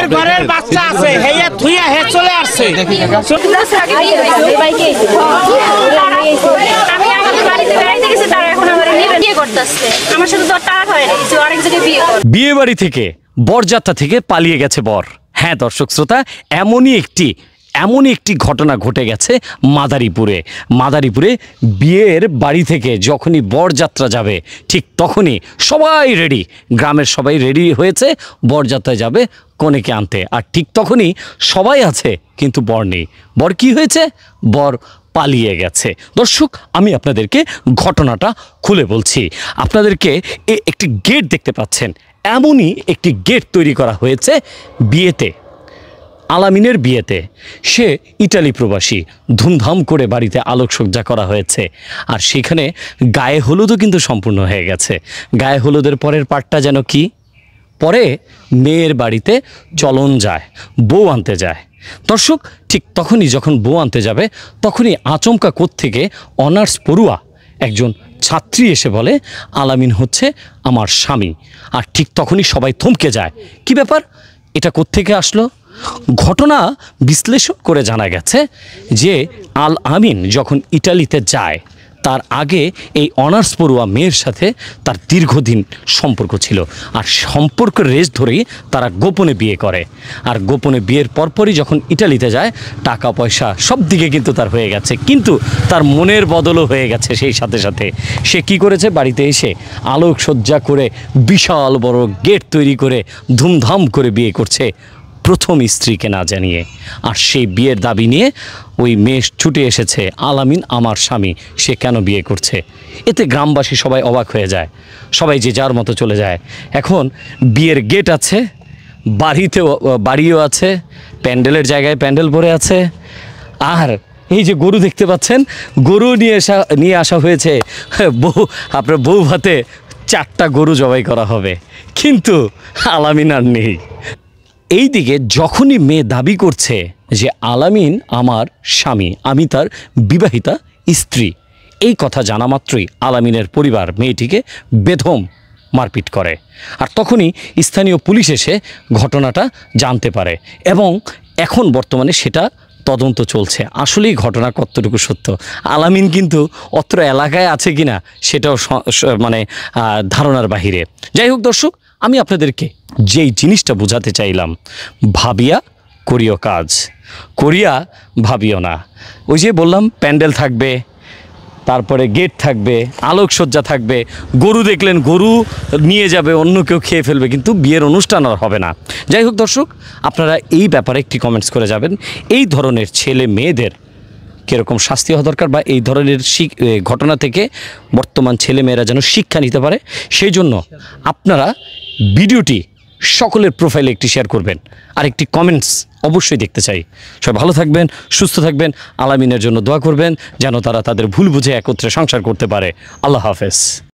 মেয়ের ঘরের বাচ্চা আছে হেয়া থুইয়া হে চলে আসছে। আমি আমাদের বাড়িতে বেড়াইতে গেছি, তারা এখন আমার বিয়ে করতেছে। আমার সাথে তো টাকা হয় না, আরেক জায়গায় বিয়ে করে। বিয়ে বাড়ি থেকে বরযাত্রা থেকে পালিয়ে গেছে বর। হ্যাঁ দর্শক শ্রোতা, এমনই একটি ঘটনা ঘটে গেছে মাদারীপুরে বিয়ের বাড়ি থেকে যখনই বরযাত্রা যাবে ঠিক তখনই সবাই রেডি, গ্রামের সবাই রেডি হয়েছে বরযাত্রায় যাবে কনেকে আনতে। আর ঠিক তখনই সবাই আছে কিন্তু বর নেই। বর কি হয়েছে? বর পালিয়ে গেছে। দর্শক, আমি আপনাদেরকে ঘটনাটা খুলে বলছি। আপনাদেরকে একটি গেট দেখতে পাচ্ছেন, এমনই একটি গেট তৈরি করা হয়েছে বিয়েতে, আলামিনের বিয়েতে। সে ইটালি প্রবাসী, ধুমধাম করে বাড়িতে আলোকসজ্জা করা হয়েছে। আর সেখানে গায়ে হলুদও কিন্তু সম্পূর্ণ হয়ে গেছে। গায়ে হলুদের পরের পার্টটা যেন কি, পরে মেয়ের বাড়িতে চলন যায়, বউ আনতে যায়। দর্শক, ঠিক তখনই যখন বউ আনতে যাবে তখনই আচমকা কোত্থেকে অনার্স পড়ুয়া একজন ছাত্রী এসে বলে আলামিন হচ্ছে আমার স্বামী। আর ঠিক তখনই সবাই থমকে যায়। কি ব্যাপার, এটা কোত্থেকে আসলো? ঘটনা বিশ্লেষণ করে জানা গেছে যে আল আমিন যখন ইটালিতে যায় তার আগে এই অনার্স পড়ুয়া মেয়ের সাথে তার দীর্ঘদিন সম্পর্ক ছিল। আর সম্পর্কের রেশ ধরেই তারা গোপনে বিয়ে করে। আর গোপনে বিয়ের পরপরই যখন ইটালিতে যায় টাকা পয়সা সব দিকে কিন্তু তার হয়ে গেছে, কিন্তু তার মনের বদলও হয়ে গেছে। সেই সাথে সাথে সে কি করেছে, বাড়িতে এসে আলোকসজ্জা করে বিশাল বড় গেট তৈরি করে ধুমধাম করে বিয়ে করছে প্রথম স্ত্রীকে না জানিয়ে। আর সেই বিয়ের দাবি নিয়ে ওই মেয়ে ছুটে এসেছে, আলামিন আমার স্বামী, সে কেন বিয়ে করছে। এতে গ্রামবাসী সবাই অবাক হয়ে যায়, সবাই যে যার মতো চলে যায়। এখন বিয়ের গেট আছে, বাড়িও আছে, প্যান্ডেলের জায়গায় প্যান্ডেল পড়ে আছে। আর এই যে গরু দেখতে পাচ্ছেন, গরু নিয়ে আসা হয়েছে। আপনার বউ ভাতে 4টা গরু জবাই করা হবে, কিন্তু আলামিন আর নেই। এইদিকে যখনই মেয়ে দাবি করছে যে আলামিন আমার স্বামী, আমি তার বিবাহিতা স্ত্রী, এই কথা জানা মাত্রই আলামিনের পরিবার মেয়েটিকে বেধম মারপিট করে। আর তখনই স্থানীয় পুলিশ এসে ঘটনাটা জানতে পারে এবং এখন বর্তমানে সেটা তদন্ত চলছে। আসলেই ঘটনা কতটুকু সত্য, আলামিন কিন্তু অত্র এলাকায় আছে কিনা সেটাও মানে ধারণার বাহিরে। যাই হোক দর্শক, আমি আপনাদেরকে যেই জিনিসটা বোঝাতে চাইলাম, ভাবিয়া করিও কাজ, করিয়া ভাবিও না। ওই যে বললাম প্যান্ডেল থাকবে, তারপরে গেট থাকবে, আলোকসজ্জা থাকবে, গরু দেখলেন গরু নিয়ে যাবে, অন্য কেউ খেয়ে ফেলবে, কিন্তু বিয়ের অনুষ্ঠান আর হবে না। যাই হোক দর্শক, আপনারা এই ব্যাপারে একটি কমেন্টস করে যাবেন। এই ধরনের ছেলে মেয়েদের কীরকম শাস্তি হওয়া দরকার, বা এই ধরনের ঘটনা থেকে বর্তমান ছেলেমেয়েরা যেন শিক্ষা নিতে পারে, সেই জন্য আপনারা ভিডিওটি সকলের প্রোফাইলে একটি শেয়ার করবেন আর একটি কমেন্টস অবশ্যই দেখতে চাই। সবাই ভালো থাকবেন, সুস্থ থাকবেন, আলামিনের জন্য দোয়া করবেন যেন তারা তাদের ভুল বুঝে একত্রে সংসার করতে পারে। আল্লাহ হাফেজ।